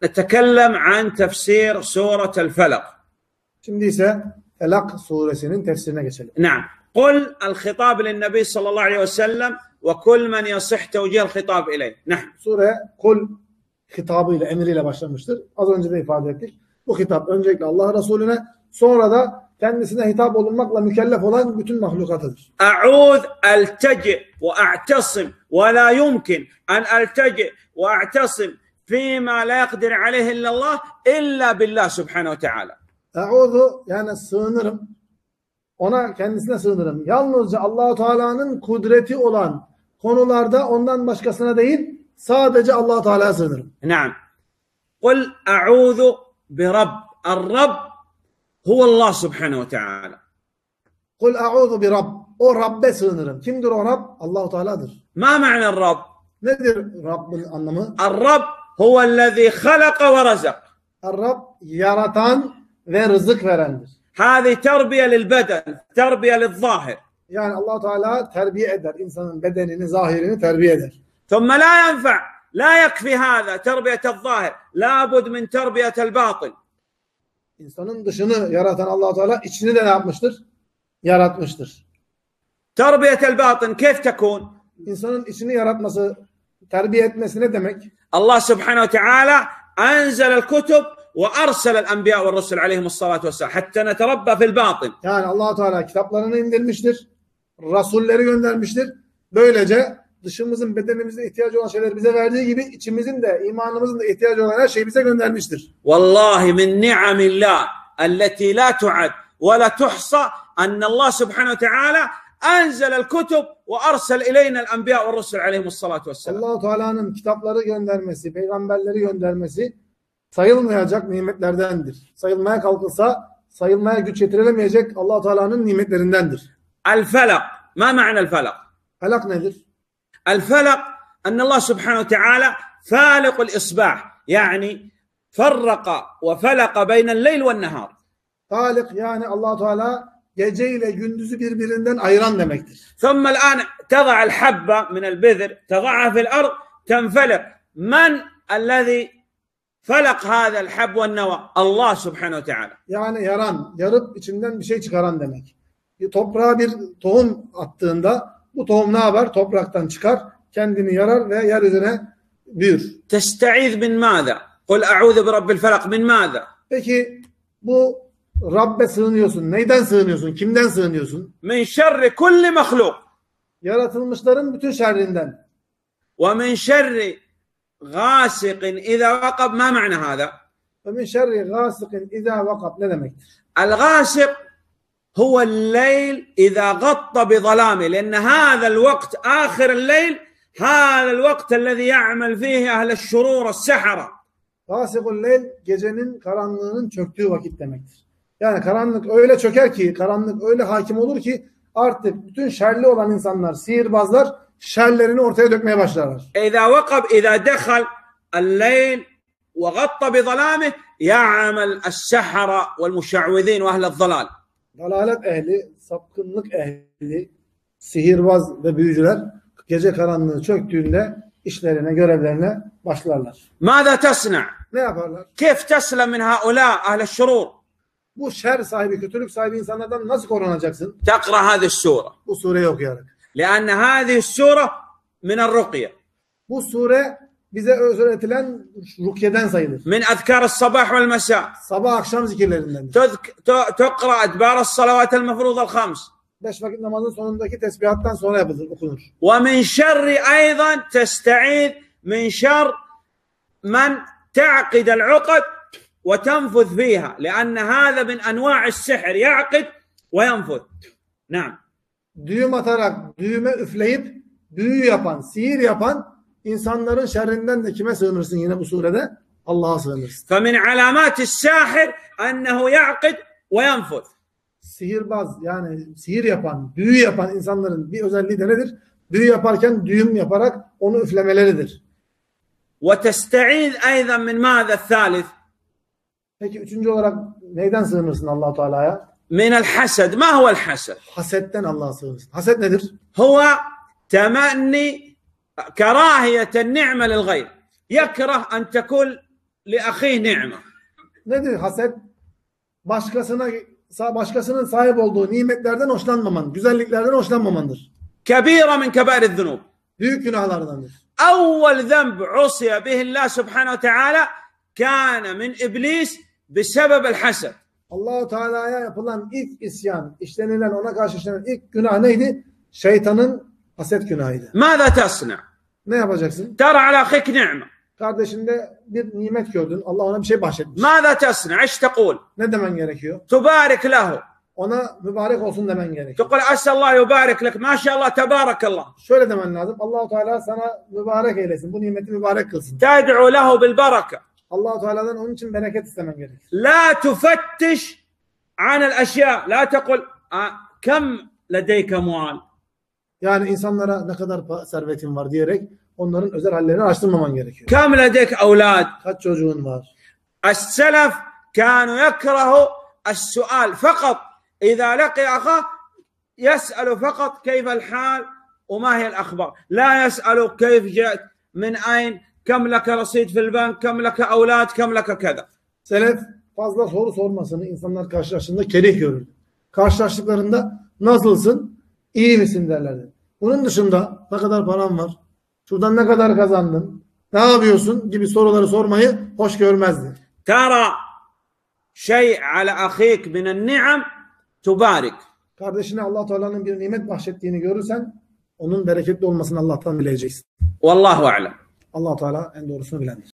نتكلم عن تفسير سورة الفلق. Şimdi ise Felak suresinin tefsirine geçelim. نعم. قل الخطاب للنبي صلى الله عليه وسلم وكل من يصح توجيه الخطاب إليه. نعم. Sure kul hitabıyla, emriyle başlamıştır. Az önce de ifade ettik. Bu hitap öncelikle Allah Resulüne, sonra da kendisine hitap olunmakla mükellef olan bütün mahlukatıdır. أعوذ ألتجئ وأعتصم ولا يمكن أن ألتجئ وأعتصم فيما لا يقدر عليه إلا الله إلا بالله سبحانه وتعالى. Eûzu yani sığınırım. Ona, kendisine sığınırım. Yalnızca Allah-u Teala'nın kudreti olan konularda ondan başkasına değil, sadece Allah-u Teala'ya sığınırım. نعم. قل أعوذ برب. الرب هو الله سبحانه وتعالى. Kul eûzu bi Rabb. O Rabbe sığınırım. Kimdir o Rab? Allah-u Teala'dır. ما معنى الرب؟ Nedir Rabb'in anlamı? الرب هو الذي خلق ورزق. Rab yaratan ve rızık verendir. هذه تربية للبدن، تربية للظاهر. Yani Allah Teala terbiye eder. İnsanın bedenini, zahirini terbiye eder. ثم لا ينفع، لا يكفي هذا تربية الظاهر، لابد من تربية الباطن. İnsanın dışını yaratan Allah Teala içini de ne yapmıştır? Yaratmıştır. تربية الباطن كيف تكون؟ İnsanın içini yaratması, terbiye etmesi ne demek? الله سبحانه وتعالى أنزل الكتب وأرسل الأنبياء والرسل عليهم الصلاة والسلام حتى نتربى في الباطن. Yani Allah Teala kitaplarını indirmiştir. Rasulleri göndermiştir. Böylece dışımızın, bedenimizin ihtiyacı olan şeyleri bize verdiği gibi içimizin de, imanımızın da ihtiyacı olan her şeyi bize göndermiştir. والله من نعم الله التي لا تعد ولا تحصى أن الله سبحانه وتعالى أنزل الكتب وأرسل إلينا الأنبياء والرسل عليهم الصلاة والسلام. Allah Teala'nın kitapları göndermesi, peygamberleri göndermesi sayılmayacak nimetlerdendir. Sayılmaya kalkılsa sayılmaya güç yetirilemeyecek Allah Teala'nın nimetlerindendir. الفلق. ما معنى الفلق؟ Felak nedir? الفلق أن الله سبحانه وتعالى فالق الإصباح، يعني فرق وفلق بين الليل والنهار. Falik yani Allah Teala gece ile gündüzü birbirinden ayıran demektir. ثم الآن تضع الحبة من البذر تضعها في الأرض تنفلق. من الذي فلق هذا الحب والنوى؟ الله سبحانه وتعالى. Yani yaran, yarıp içinden bir şey çıkaran demek. Toprağa bir tohum attığında bu tohum ne yapar? Topraktan çıkar, kendini yarar ve yeryüzüne büyür. تستعيذ من ماذا؟ قل أعوذ برب الفلق من ماذا؟ Peki bu Rabbe sığınıyorsun. Neyden sığınıyorsun? Kimden sığınıyorsun? من شر كل مخلوق. Yaratılmışların bütün şerrinden. ومن شر غاسق إذا وقب. ما معنى هذا؟ Ve min şerri gâsikin izâ vakab ne demektir? الغاسق هو الليل إذا غط بظلامه، لأن هذا الوقت آخر الليل هذا الوقت الذي يعمل فيه أهل الشرور السحرة. Gâsikul leyl gecenin karanlığının çöktüğü vakit demektir. Yani karanlık öyle çöker ki, karanlık öyle hakim olur ki artık bütün şerli olan insanlar, sihirbazlar şerlerini ortaya dökmeye başlarlar. إذا وقب إذا دخل الليل وغط بظلامه يعمل السحرة والمشعوذين وأهل الضلال. Dalalet ehli, sapkınlık ehli, sihirbaz ve büyücüler gece karanlığı çöktüğünde işlerine, görevlerine başlarlar. ماذا تصنع؟ Ne yaparlar? كيف تسلم من هؤلاء أهل الشرور؟ Bu şer sahibi, kötülük sahibi insanlardan nasıl korunacaksın? تقرأ هذه السورة. Bu sureyi okuyarak. لأن هذه السورة من الرقية. Bu sure bize öğretilen rukyeden sayılır. من أذكار الصباح والمساء. Sabah akşam zikirlerinden. تقرأ أدبار الصلوات المفروضة الخمس. 5 vakit namazın sonundaki tesbihattan sonra yapılır, okunur. ومن شر أيضا تستعيذ من شر من تعقد العقد وتنفذ فيها، لأن هذا من أنواع السحر، يعقد وينفذ. نعم. Düğüm atarak, düğüme üfleyip büyü yapan, sihir yapan insanların şerrinden de kime sığınırsın yine bu surede? Allah'a sığınırsın. فمن علامات الساحر أنه يعقد وينفذ. Sihirbaz yani sihir yapan, büyü yapan insanların bir özelliği de nedir? Büyü yaparken düğüm yaparak onu üflemeleridir. وتستعيذ أيضا من ماذا الثالث؟ Peki üçüncü olarak neyden sığınırsın Allah-u Teala'ya? من الحسد. ما هو الحسد؟ Hasetten Allah'a sığınırsın. Haset nedir? هو تمني كراهية النعمة للغير. يكره أن تكون لأخيه نعمة. Nedir haset? Başkasının sahip olduğu nimetlerden hoşlanmaman, güzelliklerden hoşlanmamandır. كبيرة من كبائر الذنوب. Büyük günahlardandır. أول ذنب عصي به الله سبحانه وتعالى كان من إبليس بسبب الحسد. Allah-u Teala'ya yapılan ilk isyan, ona karşı işlenen ilk günah neydi? Şeytanın haset günahıydı. ماذا تصنع؟ Ne yapacaksın? ترى على أخيك نعمة. Kardeşinde bir nimet gördün. Allah ona bir şey bahşetmiş. ماذا تصنع؟ إيش تقول؟ Ne demen gerekiyor? تبارك له. Ona mübarek olsun demen gerekiyor. تقول أسأل الله يبارك لك ما شاء الله تبارك الله. Şöyle demen lazım. Allah-u Teala sana mübarek eylesin. Bu nimeti mübarek kılsın. تدعو له بالبركة. Allah-u Teala'dan onun için bereket istemen gerekir. لا تفتش عن الأشياء. لا تقل كم لديك أموال. Yani insanlara ne kadar servetin var diyerek onların özel hallerini araştırmaman gerekiyor. كم لديك أولاد. Kaç çocuğun var? السلف كانوا يكرهوا السؤال فقط إذا لقي أخاه يسأل فقط كيف الحال وما هي الأخبار. لا يسأل كيف جاءت من أين كم لك رصيد في البنك كم لك أولاد كم لك كذا. Selef fazla soru sormasını insanlar karşılaştığında kerih görürdü. Karşılaştıklarında nasılsın, iyi misin derlerdi. Bunun dışında ne kadar paran var, şuradan ne kadar kazandın, ne yapıyorsun gibi soruları sormayı hoş görmezdi. ترى شيء على أخيك من النعم تبارك. Kardeşine Allah Teala'nın bir nimet bahşettiğini görürsen onun bereketli olmasını Allah'tan bileceksin. والله أعلم. Allah Teala en doğrusunu bilendir.